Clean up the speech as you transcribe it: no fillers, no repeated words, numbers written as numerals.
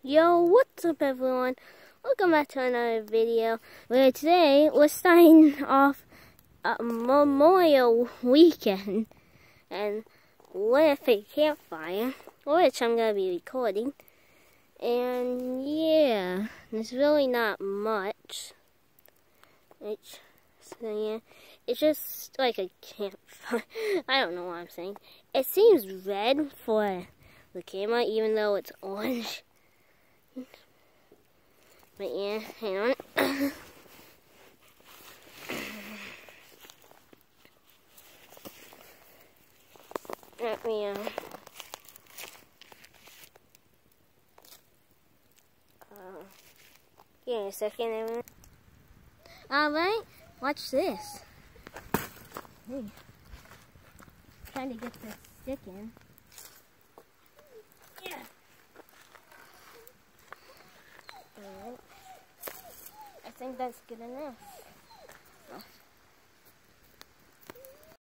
Yo, what's up everyone? Welcome back to another video where today we're starting off Memorial Weekend and with a campfire, which I'm going to be recording. And yeah, there's really not much. It's just like a campfire. I don't know what I'm saying. It seems red for the camera even though it's orange. But yeah, hang on. Let me, give me a second, everyone. Alright, watch this. Hey. Trying to get this stick in. Yeah. Alright. I think that's good enough.